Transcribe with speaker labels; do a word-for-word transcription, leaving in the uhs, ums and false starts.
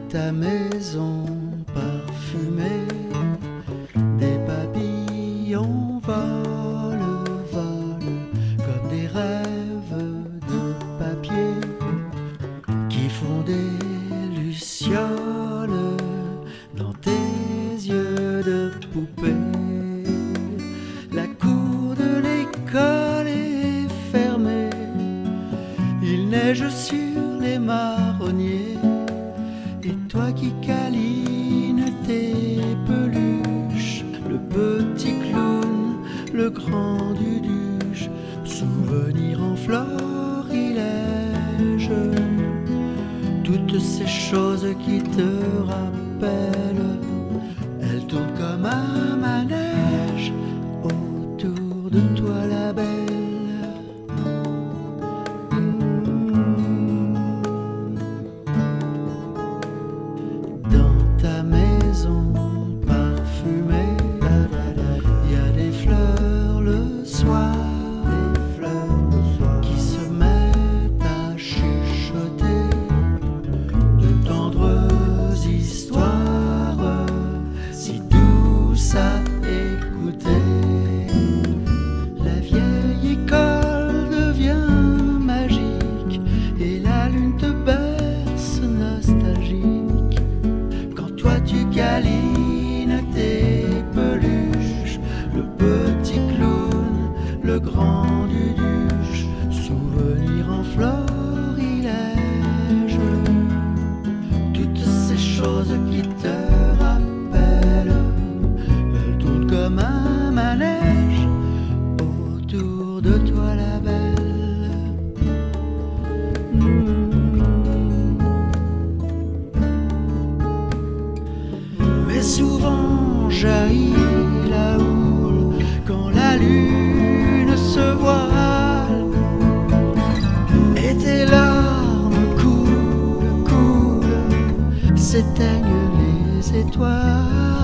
Speaker 1: ta maison parfumée, des papillons volent, volent comme des rêves de papier qui font des lucioles dans tes yeux de poupée. La cour de l'école est fermée, il neige sur les marronniers, et toi qui câlines tes peluches, le petit clown, le grand duduche, souvenir en florilège, toutes ces choses qui te rappellent, elles tournent comme un manège autour de toi la belle. Dans ta maison parfumée, il y a des fleurs le soir, des fleurs le soir qui se mettent à chuchoter de tendres histoires, si douces à écouter. La vieille école devient magique et la lune te berce nostalgique. Quand toi tu câlines tes peluches, le petit clown, le grand duduche, souvenir en florilège, toutes ces choses qui te rappellent, elles tournent comme un manège autour de toi la belle. Mmh. Mais souvent jaillit la houle quand la lune se voile, et tes larmes coulent, coulent, s'éteignent les étoiles.